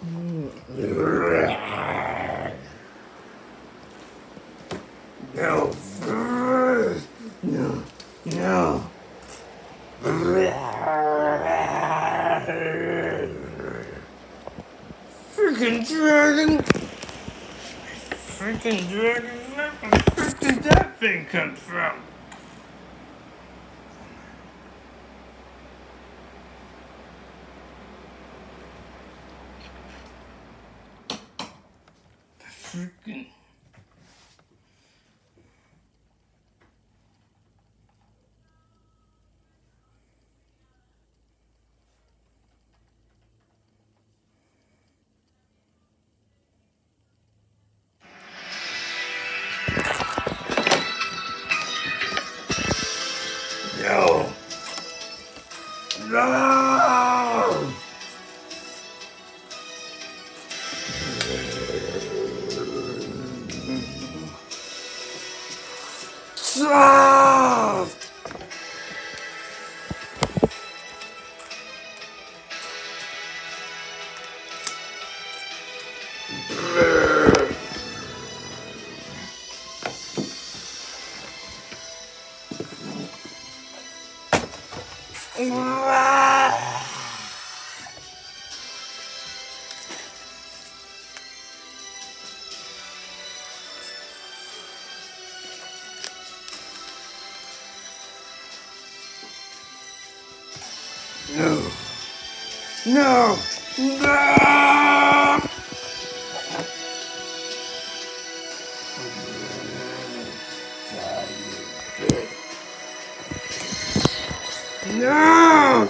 No. No. No. Freaking dragon! Freaking dragon! Where the frick did that thing come from? The freaking. No! No! Stop! No! No! No! No!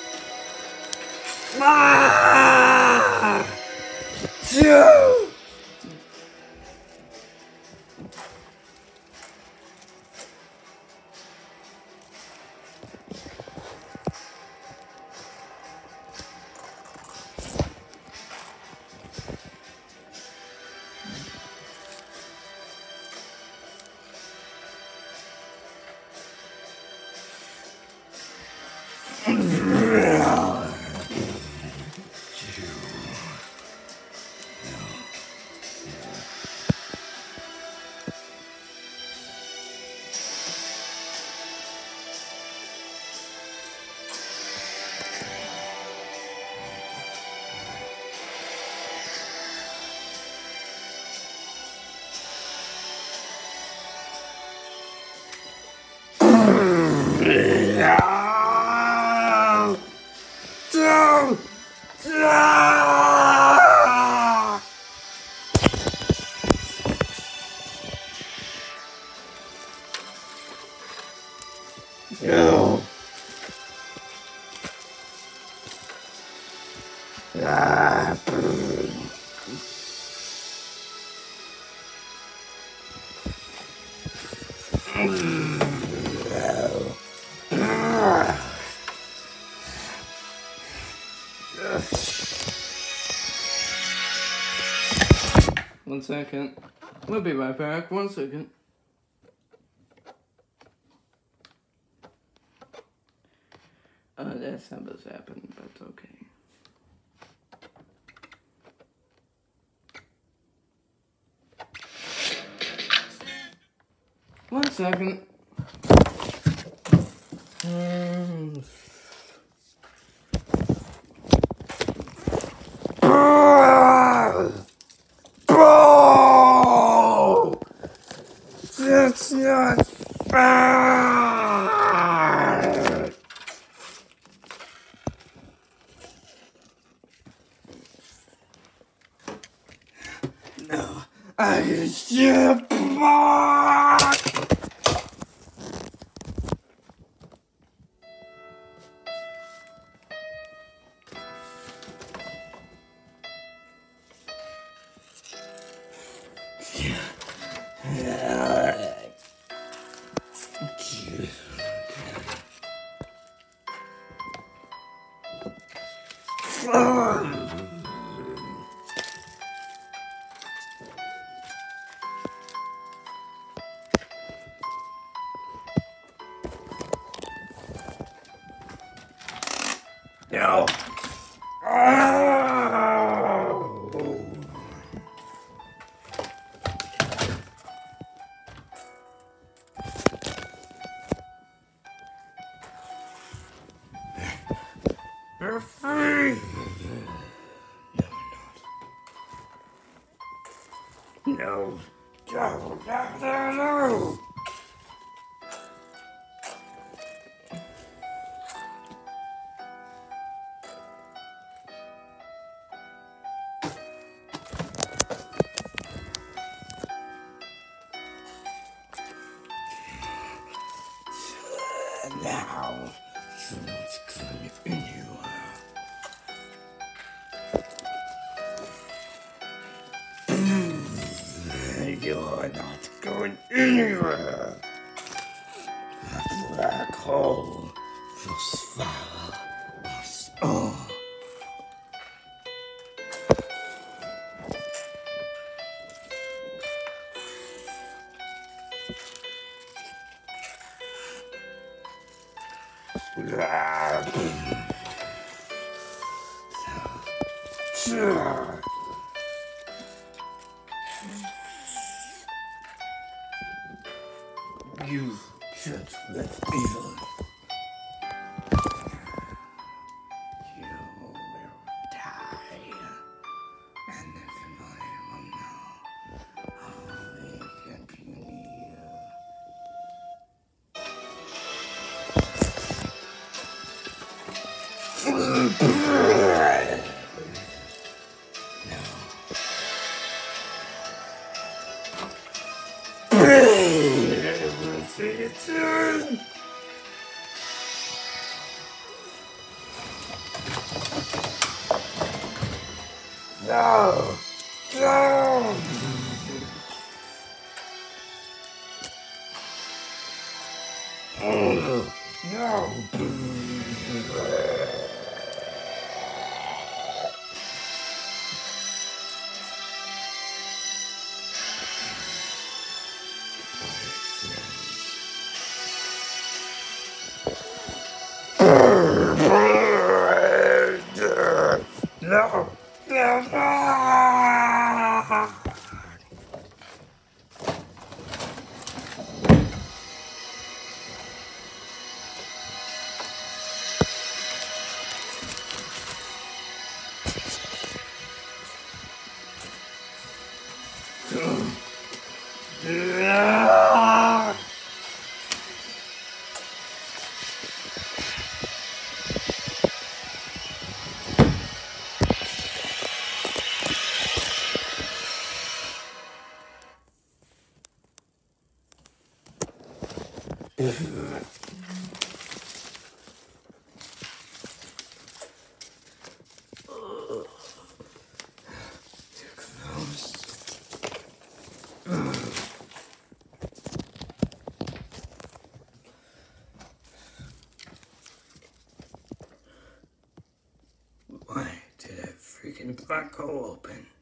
Ah! No! No. Ah. One second. We'll be right back. 1 second. That's how this happened, but okay. One second. Bro! That's not fair! No, I can ship back! No. No. No, no, no, no. Now, you're not going anywhere. You're not going anywhere. That black hole will swallow us all. You just let evil. You will die, and everybody will know how they can puny you. No! No! No! No! Why did that freaking black hole open?